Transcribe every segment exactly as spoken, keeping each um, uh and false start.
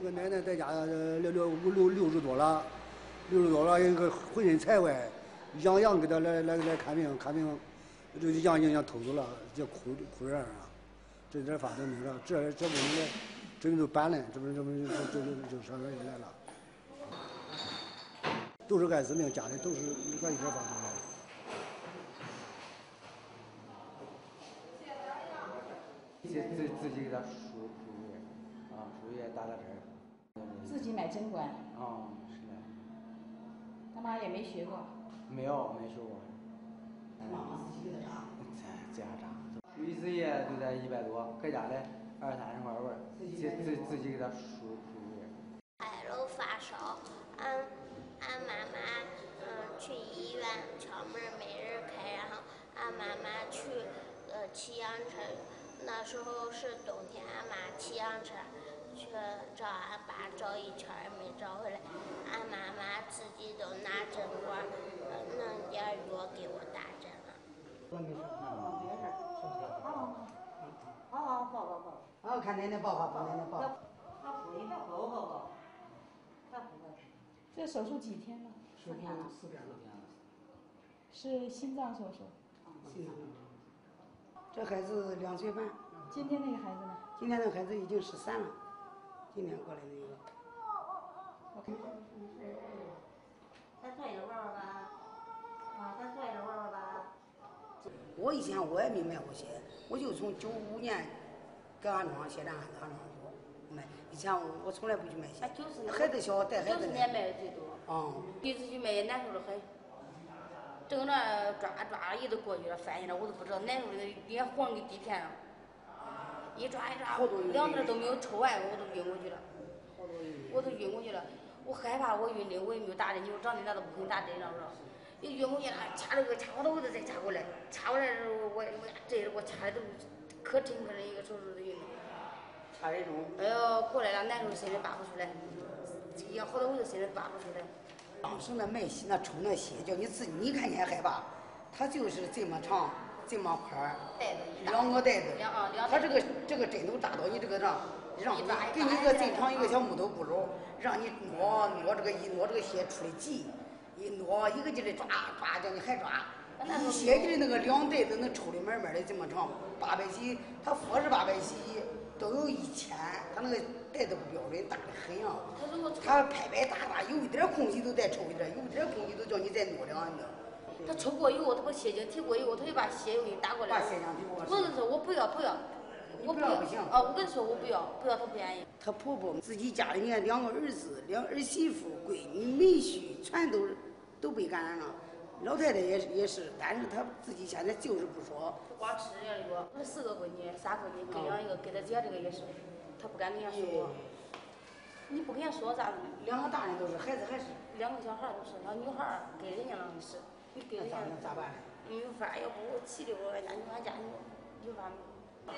个奶奶在家六六五六六十多了，六十多了，一个浑身财外，杨洋给他来来来看病，看病，这个杨洋偷走了，这哭哭人啊，这点法都没了，这这不能这就搬了，这不这不这这就上这就来了，都是艾滋病，家里都是俺一点法都没有。 自自自己给他输输液，啊，输液打打针。 自己买针管。 啊，是的。 他妈也没学过。 没有，没学过。 妈妈自己给他扎。 在家扎。一次液就在一百多，搁家嘞二三十块味儿，自自自己给他输输液。 孩子发烧，俺俺妈妈嗯去医院敲门没人开，然后俺妈妈去呃骑羊车。那时候是冬天，俺妈骑羊车去找俺爸找一圈也没找回来，俺妈妈自己都拿针管弄点药给我打针了。 我没事，没事，好，好好抱抱抱。好，看奶奶抱抱抱奶奶抱。他扶一下，抱抱抱。他扶抱。 这手术几天了？ 四天了，四天了。 是心脏手术。 心脏。这孩子两岁半。 今天那个孩子呢？ 今天那个孩子已经十三了，今天过来那个。 我看。 再坐一会儿吧。啊，再坐一会儿吧。我以前我也没买过鞋，我就从九五年搁安庄鞋站安庄做买。以前我我从来不去买鞋。 就是孩子小带孩子。 九十年买的最多。 嗯。 第一次去买也难受的很。正那抓抓一都过去了，翻下来我都不知道，难受的脸黄给地片了。一抓一抓，两边都没有抽完，我都晕过去了。我都晕过去了，我害怕我晕的，我也没有打针，你说长的那都不肯打针了，是吧？一晕过去了，掐这个掐我头，再掐过来，掐过来的时候我我这我掐的都可沉可沉，一个手指头晕的。 掐这种。 哎呦，过来了，难受，身子拔不出来，要好多我就身子拔不出来。 当时那卖血那抽那血，叫你自己你看你还害怕，它就是这么长。这么宽，两个袋子，他这个这个针头扎到你这个上，让你给你一个最长一个小木头骨头，让你挪挪这个一挪这个血出来挤，一挪一个劲的抓抓，叫你还抓，一血劲的那个两袋子能抽的满满的这么长，八百几，他说是八百几，都有一千，他那个袋子不标准，大的很呀，他拍拍打打，有一点空隙都再抽一点，有一点空隙都叫你再挪两的。 他抽过以后，他把血浆提过以后，他就把血又给你打过来。 把血浆提过来。 我跟他说我不要不要，我不要不行。 啊，我跟他说我不要不要，他不愿意。 他婆婆自己家里面两个儿子、两儿媳妇、闺女、妹婿，全都都被感染了。老太太也是也是，但是她自己现在就是不说。 光吃人家说，我四个闺女，仨闺女，跟上一个跟他姐这个也是，他不敢跟人家说。你不跟人家说咋？ 两个大人都是，孩子还是。 两个小孩都是，小女孩给人家了是。你给人家咋办？ 没有法，要不我气的我，俺家你俺家你有法没？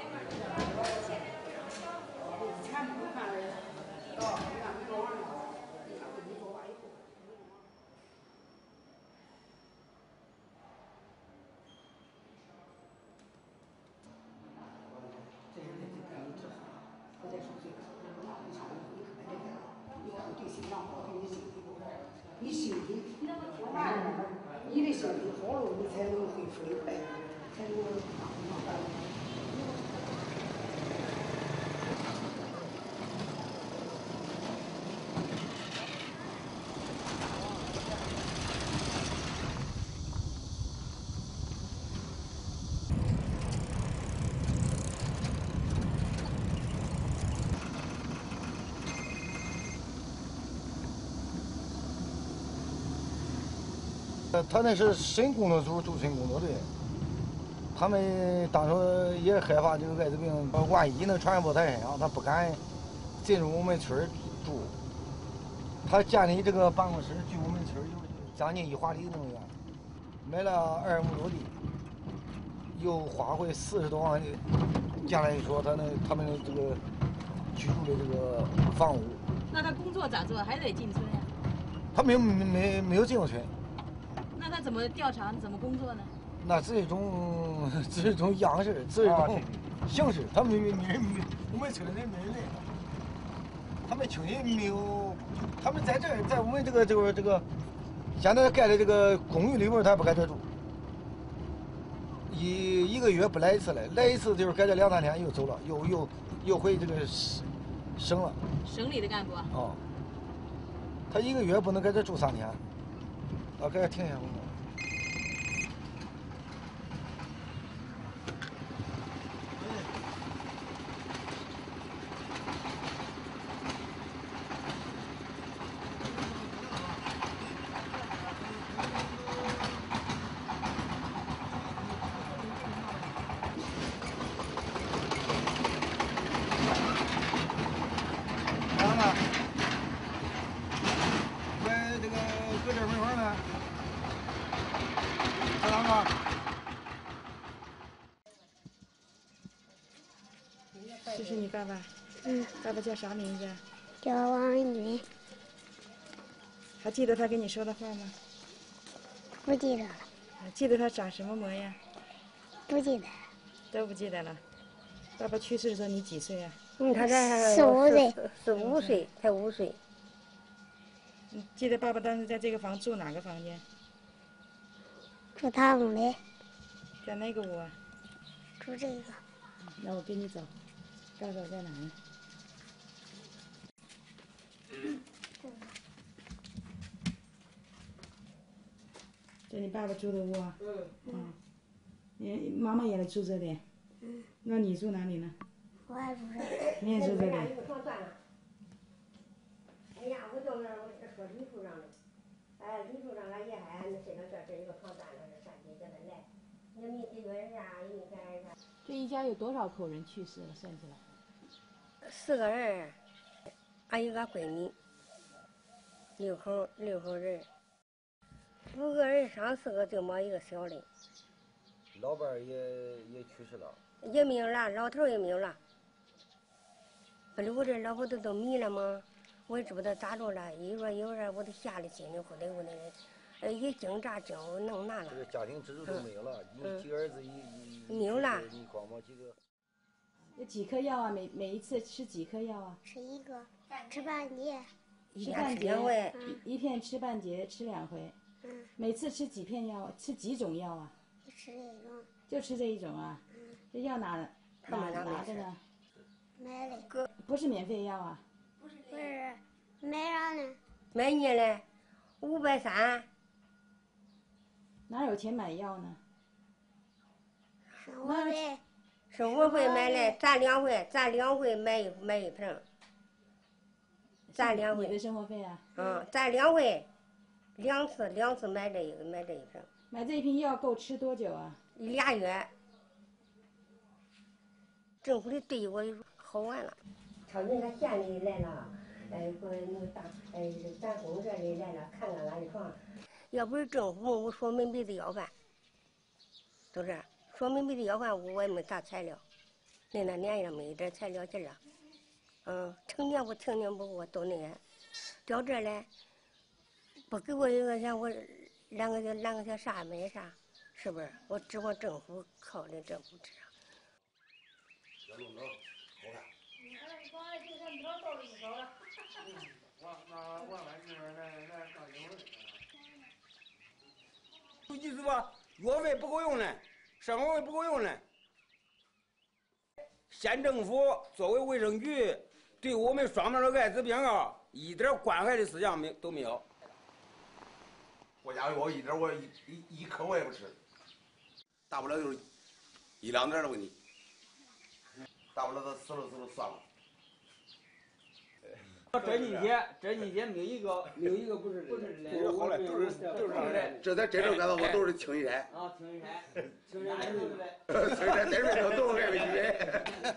全部看了，哦，你看没做完呢，你看没做完以后。这是给你给你治好，不再受罪了。你上午你可别这样，你看对心脏好，对你身体不好，你身体慢点。你的身体好了，你才能恢复的快，才能慢。 他那是省工作组驻村工作队，他们当时也害怕这个艾滋病，万一能传染到他身上，他不敢进入我们村住。他建立这个办公室距我们村有将近一华里那么远，买了二亩多地，又花费四十多万，将来说他那他们的这个居住的这个房屋。 那他工作咋做？还得进村呀？ 他没有没没没有进入村。 那他怎么调查？怎么工作呢？ 那只是一种，只是一种样式，只是一种形式。他没没没人没，我们村里人没人来。 他们亲戚没有，他们在这儿，在我们这个这个这个现在盖的这个公寓里边，他不在这住。一一个月不来一次来，来一次就是盖这两三天又走了，又又又回这个省了。 省里的干部啊？ 哦。他一个月不能在这住三天，啊，给他停一下。 这是你爸爸？ 嗯。 爸爸叫啥名字？ 叫王军。 还记得他跟你说的话吗？ 不记得了。 记得他长什么模样？ 不记得。 都不记得了。爸爸去世的时候你几岁啊？ 嗯，他才四五岁。 四五岁，才五岁。 你记得爸爸当时在这个房住哪个房间？ 住他屋里。 在哪个屋啊？ 住这个。 那我跟你走，告诉我在哪呢？这你爸爸住的屋啊？嗯。嗯。你妈妈也来住这里？ 嗯。 那你住哪里呢？ 我还住这里。 你也住这里？ 哎呀，我到那儿我说李处长的，哎，李处长俺爷还那身上这这一个床断了，这上去叫他来，也没解决人家，也没干人家。 这一家有多少口人去世了？算起来。 四个人，俺有个闺女，六口六口人，五个人上四个就没一个小的。 老伴儿也也去世了。 也没有了，老头也没有了。不是我这老婆都都迷了吗？我也知不道咋着了。一说有人，我都吓得心里乎的乎的，呃，一挣扎挣弄难了。 这个家庭支柱都没有了， 嗯、 你几个儿子一一没有了， 你光没几个。 有几颗药啊？每每一次吃几颗药啊？ 吃一个，吃半截。 一天吃两回。 一片吃半截，吃两回。 嗯。 每次吃几片药？吃几种药啊？ 就吃这种。 就吃这一种啊？ 嗯。 这药哪哪拿的呢？ 买的。 哥。 不是免费药啊？ 不是。不是，买啥呢？ 买你嘞，五百三。 哪有钱买药呢？ 生活费。 生活费买来，咱两回，咱两回买一买一瓶。咱两回。 你的生活费啊？ 嗯，咱两回，两次两次买这一个买这一瓶。 买这一瓶药够吃多久啊？ 俩月。政府的对我好完了。朝人家县里来了，哎，说那个大，哎，咱公社里来了，看看俺的床。要不是政府，我说没没得要饭，都是说没没得要饭，我也没啥材料。那那年也没一点材料劲儿。嗯，成年不成年不我都那样。到这来，不给我一个钱，我两个小两个小啥没啥，是不是？我指望政府靠的政府吃。 要弄着，好看。 你看，光来就看多到了一手了。 我那我们这边来来上英文。 有意思吧？药费不够用呢，生活费不够用呢。县政府作为卫生局，对我们双面的艾滋病啊，一点关怀的思想没都没有。 国家药一点我一一一颗我也不吃，大不了就是一两点的问题。大不了他死了死了算了。 这几天这几天没有一个没有一个不是不是都是好嘞，都是都是上来。这在这阵干的我都是清一山。 啊，清一山，清一山都是呗。 清一山这边都是这边。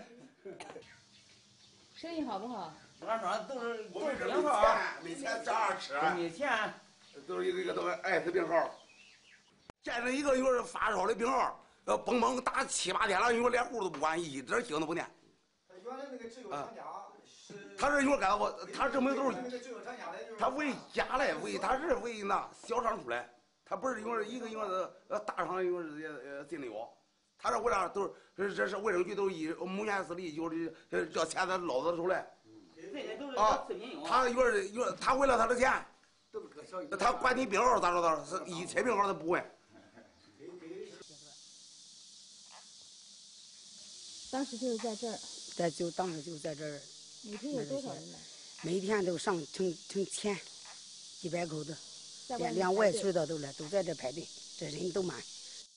生意好不好？ 俺说都是我们这没钱，没钱咋样吃？ 没钱， 都是一个一个都是艾滋病号。见着一个有人发烧的病号。呃，蹦蹦打七八天了，你说连户都不管，一点心都不念。 原来那个制药厂家是， 他这有干我，他这没都是，他为家来，为他是为那小厂出来，他不是因为一个因为是呃大厂因为是呃进的药，他这为啥都是这是卫生局都一五年四例就是这钱他捞到手来。 这些都是啊，他有点有他为了他的钱，他管你编号咋着咋着，是一切编号他不问。 当时就是在这儿。 在就当时就在这儿。 每天有多少人来？ 每天都上成成千，几百口子，连连外村的都来，都在这排队，这人都满。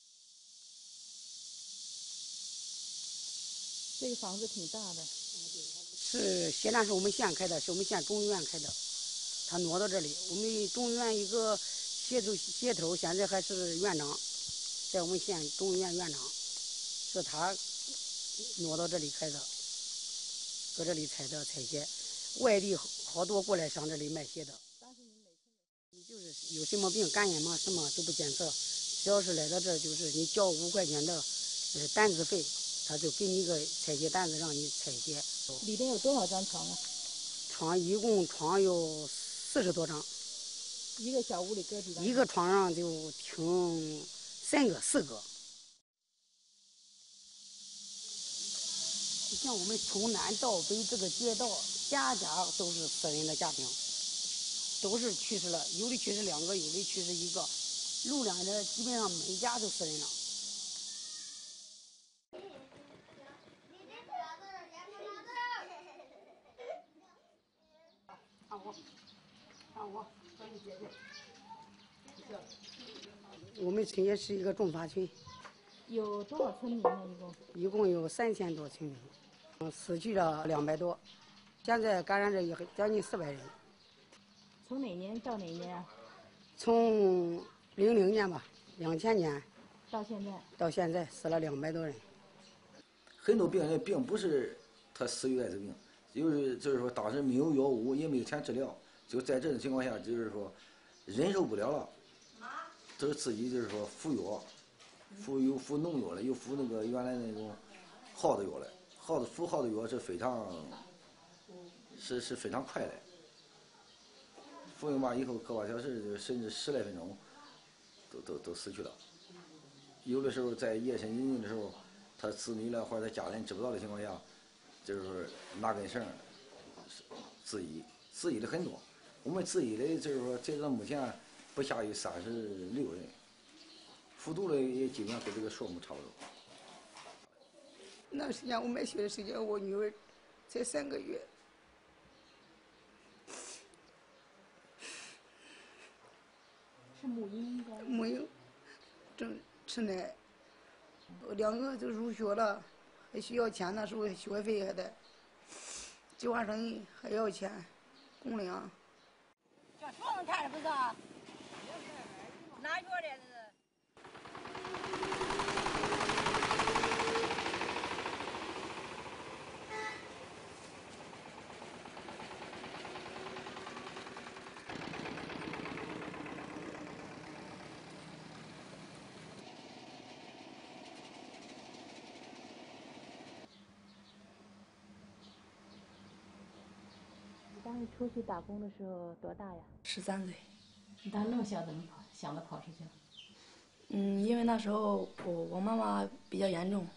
这个房子挺大的。 是西南是我们县开的，是我们县中医院开的，他挪到这里。我们中医院一个协头协头现在还是院长，在我们县中医院院长，是他挪到这里开的，搁这里采的采鞋，外地好多过来上这里卖鞋的。你就是有什么病，感染嘛什么都不检测，只要是来到这儿，就是你交五块钱的呃单子费，他就给你一个采鞋单子让你采鞋。 里边有多少张床啊？ 床一共床有四十多张。 一个小屋里搁几张？ 一个床上就停三个四个。像我们从南到北这个街道，家家都是死人的家庭，都是去世了，有的去世两个，有的去世一个。路两的基本上每家都死人了。让我，让我帮你解决。我们村也是一个种发村。 有多少村民呢？一共？ 一共有三千多村民，嗯，死去了两百多，现在感染者有将近四百人。 从哪年到哪年啊？ 从零零年吧，两千年到现在。 到现在死了两百多人。 很多病人并不是他死于艾滋病，就是就是说当时没有药物，也没有钱治疗，就在这种情况下，就是说忍受不了了，就是自己就是说服药。服有服农药了，有服那个原来那种耗子药了，耗子服耗子药是非常是是非常快的，服用完以后个把小时甚至十来分钟都都都死去了。有的时候在夜深人静的时候，他子女了或者他家人知不道的情况下，就是拿根绳自缢，自缢的很多。我们自缢的就是说，截止到目前不下于三十六人。服毒的也基本上跟这个数目差不多。 那时间我买血的时间，我女儿才三个月。 是母婴应该。 母婴，正吃奶，两个都入学了，还需要钱，那时候学费还得，计划生还要钱，公粮。 叫床上看着不是？哪学的？ 当时出去打工的时候多大呀？ 十三岁。 你当时那么小，怎么跑想着跑出去了？ 嗯，因为那时候我我妈妈比较严重，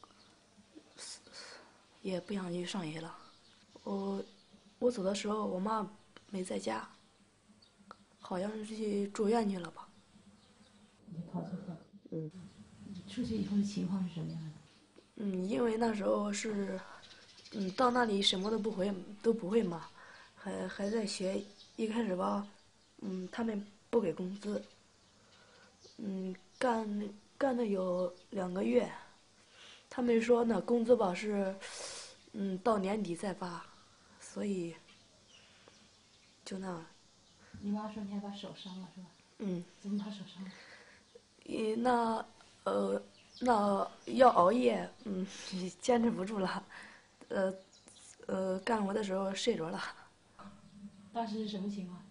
也不想去上学了。我我走的时候，我妈没在家，好像是去住院去了吧。 你跑出去了？ 嗯。 你出去以后的情况是什么样的？ 嗯，因为那时候是，嗯，到那里什么都不会都不会嘛。还还在学，一开始吧，嗯，他们不给工资，嗯，干干了有两个月，他们说那工资吧是，嗯，到年底再发，所以就那。 你妈说你还把手伤了是吧？ 嗯。 怎么把手伤了？ 呃，那呃，那要熬夜，嗯，坚持不住了，呃，呃，干活的时候睡着了。 当时是什么情况？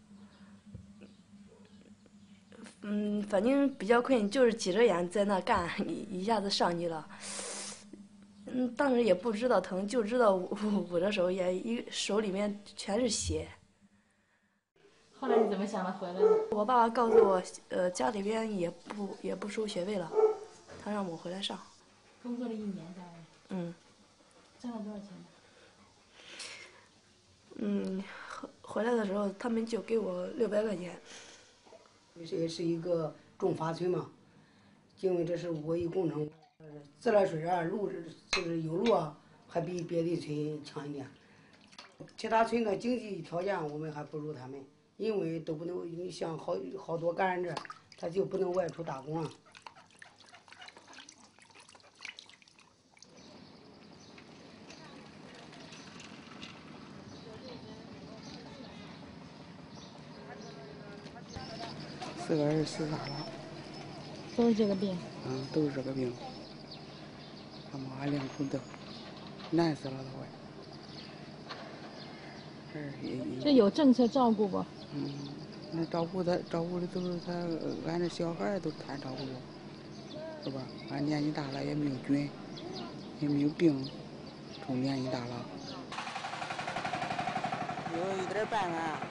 嗯，反正比较困，就是挤着眼在那干，一一下子上去了。嗯，当时也不知道疼，就知道捂捂着手，也一手里面全是血。 后来你怎么想的回来呢？ 我爸爸告诉我，呃，家里边也不也不收学费了，他让我回来上。 工作了一年大概。 嗯。 挣了多少钱呢？ 嗯，回来的时候他们就给我六百块钱。 这也是一个种发村嘛，因为这是五一工程，自来水啊、路就是有路啊，还比别的村强一点。其他村的经济条件我们还不如他们，因为都不能，你像好好多感染者，他就不能外出打工了。 四个儿子自杀了， 都是这个病。 嗯，都是这个病。他妈两口子难死了都快。 这有政策照顾不？ 嗯，那照顾他，照顾的都是他，俺这小孩都他照顾，是吧？俺年纪大了也没有菌，也没有病，都年纪大了。有一点办法。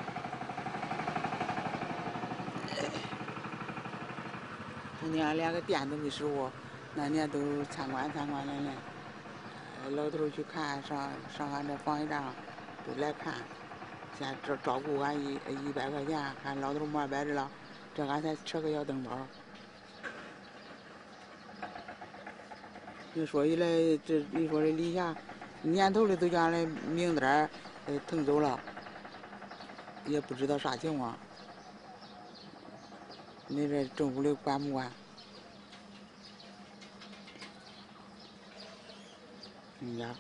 今年连个店都没收过，那年都参观参观来来，老头去看上上俺这防疫站都来看，先照照顾俺一一百块钱，看老头没摆着了，这俺才吃个小灯包。你说一来这你说这李霞，年头的都将来名单呃腾走了，也不知道啥情况。你这政府的管不管？人家，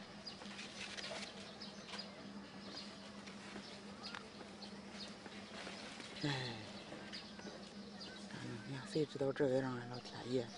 哎，哎呀，谁知道这个让老天爷？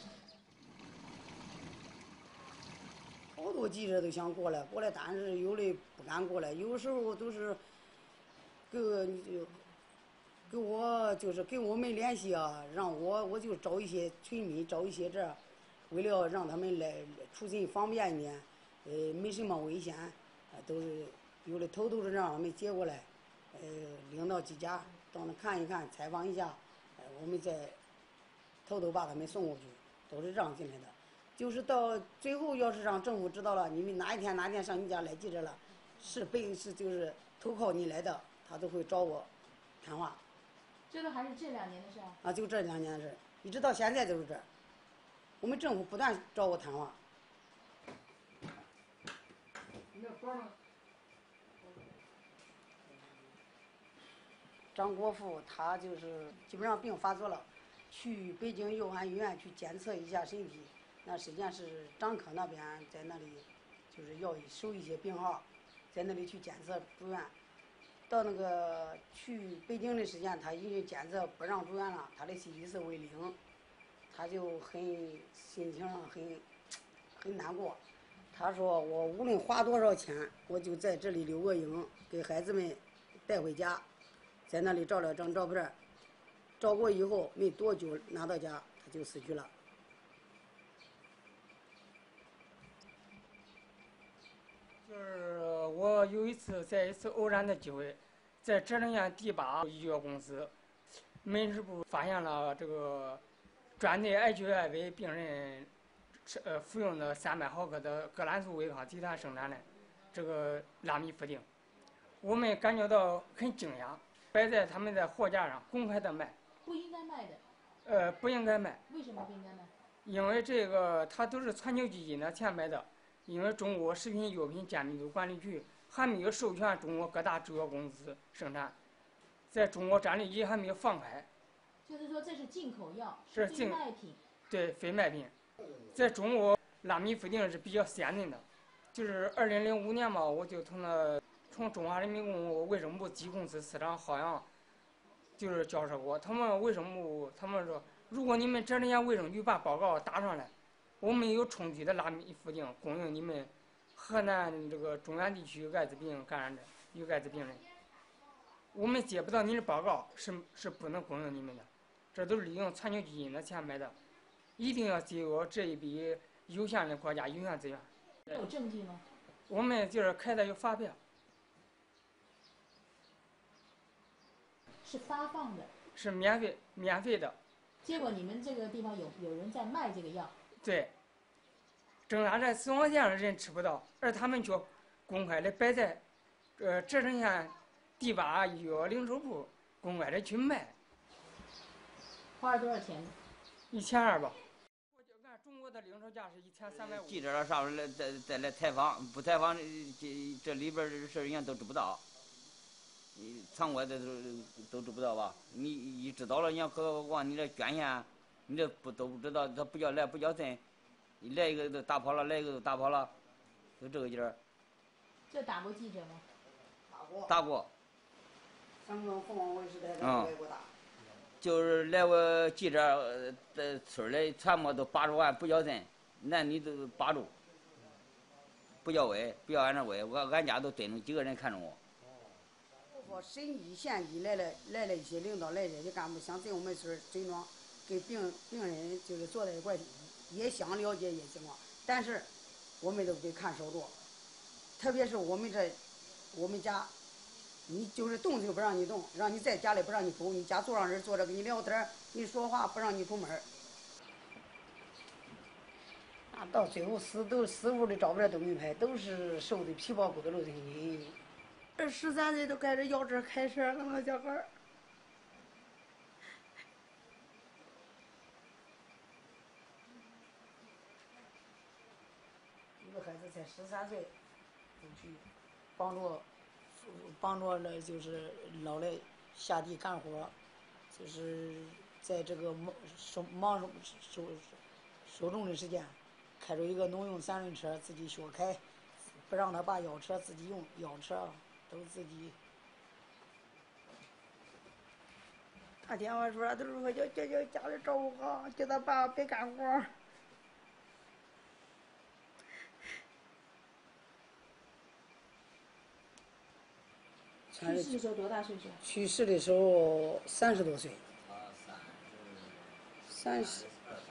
好多记者都想过来，过来，但是有的不敢过来，有时候都是给就。给我就是给我们联系啊，让我我就找一些村民，找一些这，为了让他们来出行方便一点，呃，没什么危险，啊，都是有的头都是让他们接过来，呃，领到几家到那看一看，采访一下，呃，我们再偷偷把他们送过去，都是这样进来的。就是到最后，要是让政府知道了，你们哪一天哪天上你家来记者了，是被是就是投靠你来的，他都会找我谈话。 这个还是这两年的事儿啊，就这两年的事，一直到现在都是这。我们政府不断找我谈话。张国富他就是基本上病发作了，去北京佑汉医院去检测一下身体，那实际上是张科那边在那里就是要收一些病号，在那里去检测住院。到那个去北京的时间，他因为检测不让住院了，他的 C T 值为零，他就很心情上很很难过。他说：“我无论花多少钱，我就在这里留个影，给孩子们带回家，在那里照了张照片，照过以后没多久拿到家，他就死去了。” 就是我有一次在一次偶然的机会，在浙江县第八医药公司门市部发现了这个专对 H I V 病人吃呃服用的三百毫克的革兰素维康集团生产的这个拉米夫定，我们感觉到很惊讶，摆在他们的货架上公开的卖。 不应该卖的。 呃，不应该卖。 为什么不应该卖？ 因为这个它都是全球基金的钱买的。因为中国食品药品监督管理局还没有授权中国各大制药公司生产，在中国专利局还没有放开。 就是说这是进口药， 是非卖品。 对，非卖品。在中国，拉米夫定是比较先进的。就是二零零五年嘛，我就从那从中华人民共和国卫生部机公司司长郝阳，就是交涉过。他们卫生部他们说，如果你们浙江县卫生局把报告打上来。我们有充足的拉米夫定供应你们河南这个中原地区艾滋病感染者有艾滋病人，我们接不到你的报告是是不能供应你们的，这都是利用全球基金的钱买的，一定要节约这一笔有限的国家有限资源。 有证据吗？ 我们就是开的有发票， 是发放的， 是免费免费的。 结果你们这个地方有有人在卖这个药。 对，正常在死亡线上人吃不到，而他们却公开的摆在，呃，浙江县地把药零售铺公开的去卖。 花了多少钱？ 一千二吧。按中国的零售价是一千三百五。 记者了上来再再来采访，不采访这这里边的事人家都知不道。你场外的都都知不道吧？你一知道了，人家可往你这捐献，你这不都不知道，他不叫来不叫进，你来一个都打跑了，来一个都打跑了，就这个劲儿。 这打过记者吗？ 打过。 打过。 山东凤凰卫视台在外国打。 就是来我记者在村里全部都把住完不叫进，男女都把住，不叫位，不要俺这位，我俺家都蹲着几个人看着我。 说省级县级来了来了一些领导来这些干部，想在我们村诊庄跟病病人就是坐在一块，也想了解一些情况，但是我们都得看守着，特别是我们这我们家，你就是动就不让你动，让你在家里不让你出，你家坐上人坐着跟你聊天，你说话不让你出门。啊，到最后死都死屋里照片都没拍，都是瘦的皮包骨头肉身筋。二十三岁都开始摇车开车，俺那小孩儿。一个孩子才十三岁，就去帮助帮助了，就是老来下地干活，就是在这个忙手忙手手中的时间，开着一个农用三轮车自己学开，不让他爸摇车自己用，摇车都自己。打电话说都是说叫叫叫家里照顾好，叫他爸别干活。 去世的时候多大岁数？ 去世的时候三十多岁。三十。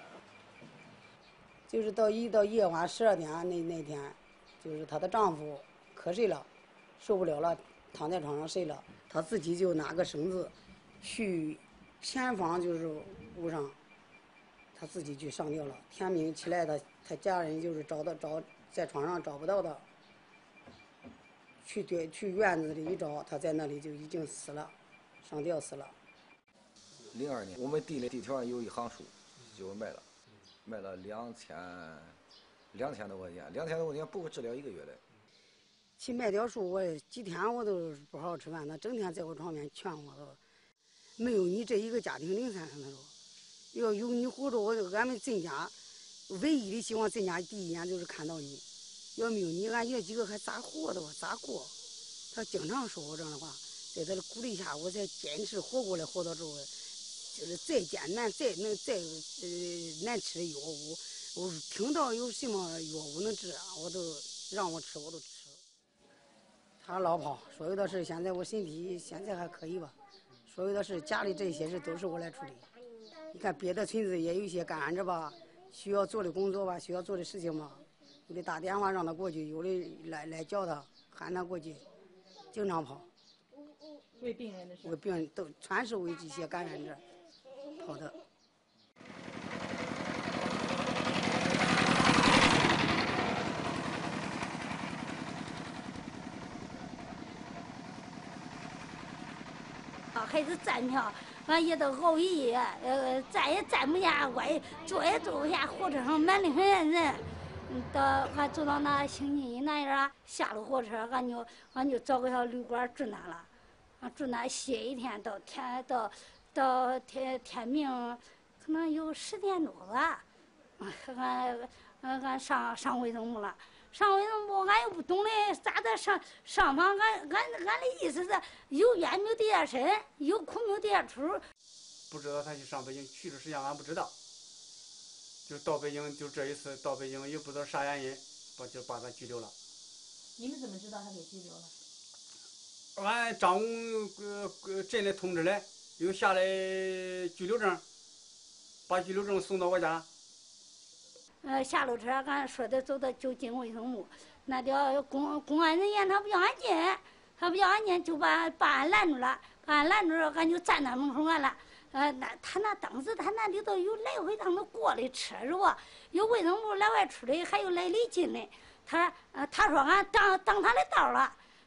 就是到一到夜晚十二点那那天，就是她的丈夫瞌睡了，受不了了，躺在床上睡了，她自己就拿个绳子去前方就是屋上，她自己去上吊了。天明起来，她她家人就是找到找在床上找不到她。去对去院子里一找，他在那里就已经死了，上吊死了。 零二年，我们地里地条上有一行树，就卖了，卖了两千两千多块钱，两千多块钱不够治疗一个月的。 去卖掉树，我几天我都不好好吃饭，他整天在我床边劝我说：“没有你这一个家庭零散。”他说：“要有你活着，我俺们郑家唯一的希望，郑家第一眼就是看到你。”要没有你，俺爷几个还咋活的？咋过？他经常说我这样的话，在他的鼓励下，我才坚持活过来。活到这后，就是再艰难、再能再呃难吃的药物，我听到有什么药物能治啊，我都让我吃，我都吃。他老跑，所有的事现在我身体现在还可以吧，所有的事家里这些事都是我来处理。你看别的村子也有一些干着吧，需要做的工作吧，需要做的事情吧。有的打电话让他过去，有的来来叫他喊他过去，经常跑。 为病人的事。 为病人都全是为这些感染者跑的。 孩子站票，俺也都熬一夜，呃，站也站不下，歪坐也坐不下，火车上满的很人。到俺走到那星期一那样下了火车，俺就俺就找个小旅馆住那了，俺住那歇一天，到天到到天天明，可能有十点多吧。俺俺俺上上卫生部了，上卫生部俺又不懂嘞，咋的上上访？俺俺俺的意思是有冤没有地下身，有苦没有地下出。 不知道他去上北京，去的时间俺不知道。就到北京，就这一次到北京也不知道啥原因，把就把他拘留了。 你们怎么知道他给拘留了？ 俺张武呃呃镇里通知来，又下来拘留证，把拘留证送到我家。 呃，下了车，俺说的走到就进卫生部，那条公公安人员他不叫俺进，他不叫俺进，就把把俺拦住了，把俺拦住了，俺就站那门口完了。呃，那他那当时他那里头有来回趟的过的车是吧？有卫生部来外出的，还有来离进的。他呃他说俺挡挡他的道了，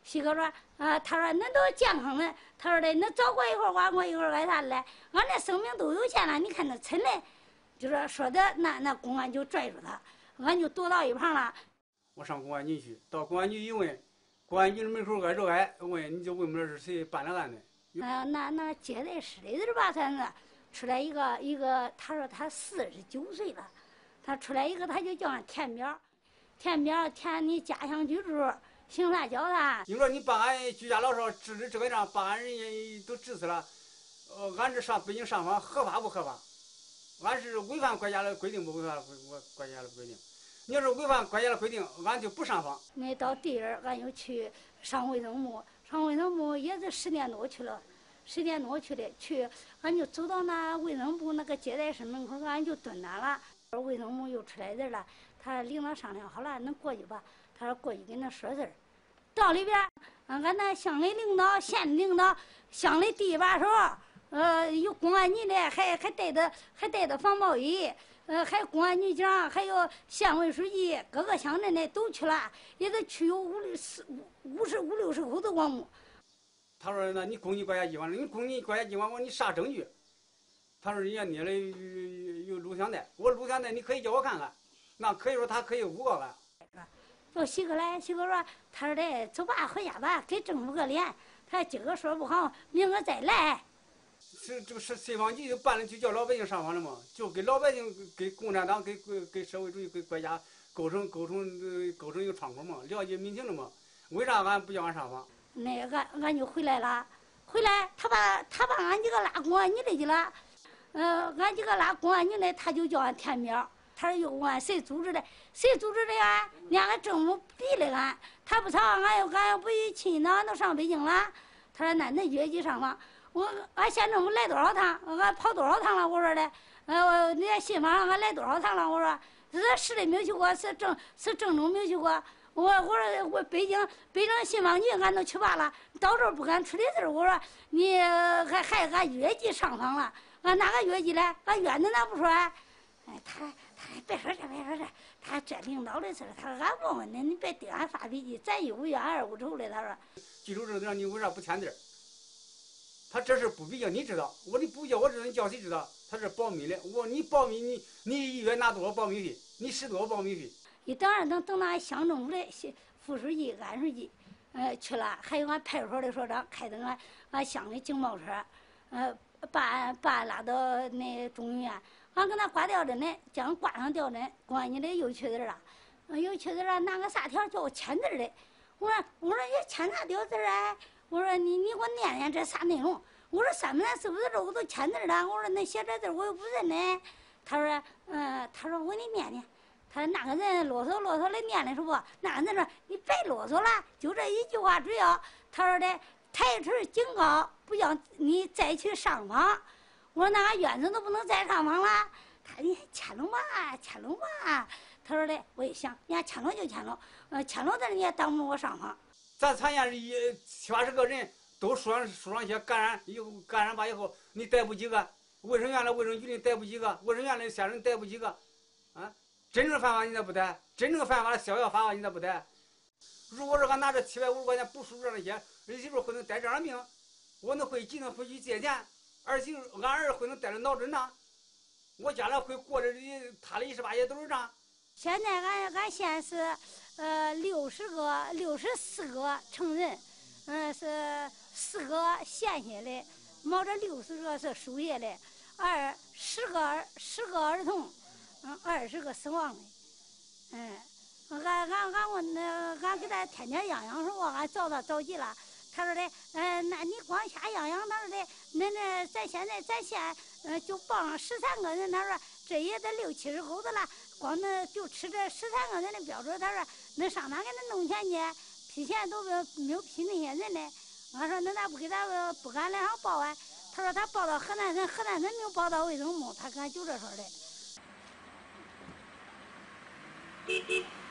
媳妇说，啊，他说恁都健康了，他说的恁早过一会儿晚过一会儿干啥嘞？俺这生命都有限了，你看那陈嘞，就是说的那那公安就拽住他，俺就躲到一旁了。 我上公安局去，到公安局一问，公安局门口挨着挨问，你就问不了是谁办的案子。 那那那接待室里头吧，算是出来一个一个，他说他四十九岁了，他出来一个他就叫俺填表，填表填你家乡居住。姓啥叫啥？ 你说你把俺居家老少治的这个样，把俺人家都治死了，呃，俺这上北京上访合法不合法？俺是违反国家的规定不违反国国家的规定？你要是违反国家的规定，俺就不上访。 那到第二，俺又去上卫生部，上卫生部也是十点多去了，十点多去的，去俺就走到那卫生部那个接待室门口，俺就蹲那了。卫生部又出来人了，他领导商量好了，恁过去吧。他说过去跟他说事儿。到里边，俺那乡里领导、县领导、乡里第一把手，呃，有公安局的，还还带着还带着防暴医，呃，还有公安局长，还有县委书记，各个乡镇的都去了，也得去有五六四五五十五六十口子光目。 他说：“那你攻击国家机关，你攻击国家机关，我说你啥证据？”他说：“人家捏的有有录像带，我录像带你可以叫我看看，那可以说他可以诬告俺。” 我媳妇来，媳妇说，他说的走吧，回家吧，给政府个脸。他今个说不好，明个再来。 是这个是信访局就办了，就叫老百姓上访了嘛，就给老百姓、给共产党、给给社会主义、给国家构成构成构成一个窗口嘛，了解民情了嘛。为啥俺不叫俺上访？ 那俺俺就回来了，回来他把他把俺几个拉公安局里去了，呃，俺几个拉公安局里，他就叫俺填表。他说又问俺谁组织的，谁组织的呀？连俺政府逼的俺，他不吵，俺又俺又不去亲戚党都上北京了。他说那恁约去上访，我俺县政府来多少趟，俺跑多少趟了？我说的，呃，你信访俺来多少趟了？我说是市里没有去过，是郑是郑州没有去过。我我说我北京北京信访局俺都去罢了，到时候不敢出的事。我说你还还俺约去上访了，俺哪个约去嘞？俺约的那不说。哎，他他别说这别说这，他这领导的事他说俺问问你，你别对俺发脾气，咱一无冤二无仇的。他说， 记住这个，你为啥不签字？他这事不比较你知道，我你不叫我知道，你叫谁知道？他是保密的，我你保密你你一月拿多少保密费？你使多少保密费？ 一等二等等那乡政府的副书记、安书记，呃去了，还有俺派出所的所长开的俺俺乡的警报车，呃把俺把俺拉到那中医院。俺跟他挂吊针呢，将挂上吊针，公安局的又去这了，又去这了，拿个啥条叫我签字的？我说我说你签啥吊字啊？我说你你给我念念这啥内容？我说三百是不是这我都签字了？我说那写这字我又不认呢。他说嗯，他说我给你念念。他说那个人啰嗦啰嗦的念的是不？那个人说你别啰嗦了，就这一句话主要。他说的台词警告，不叫你再去上访。我说那俺院子都不能再上访了。他说你签了吧，签了吧。他说的，我一想，人家签了就签了，呃，签了这你也挡不住我上访。 咱参县是一七八十个人都输上输上些感染，以后感染吧以后，你逮捕几个？卫生院的卫生局里逮捕几个？卫生院的县人逮捕几个？啊，真正犯法你咋不逮？真正犯法的逍遥法法你咋不逮？如果是俺拿这七百五十块钱不输这那些，儿媳妇会能得这样的病，我能会急能回去借钱。儿媳妇，俺儿会能带着脑震荡，我将来会过着他的一十八节都是账。 现在俺俺县是，呃，六十个六十四个成人，嗯、呃，是四个县下的，毛这六十个是输液的，二十个儿十个儿童，嗯，二十个死亡的，嗯，俺俺俺问那俺给他天天养养说，俺找他着急了。他说的，呃，那你光瞎养养，他说的，那那咱现在咱县，呃，就报上十三个人，他说这也得六七十口子了，光那就吃这十三个人的标准，他说那上哪给他弄钱去？批钱都没有没有批那些人呢。俺说那咋不给他不敢来上报啊？他说他报到河南省，河南省没有报到卫生部，他敢就这说的。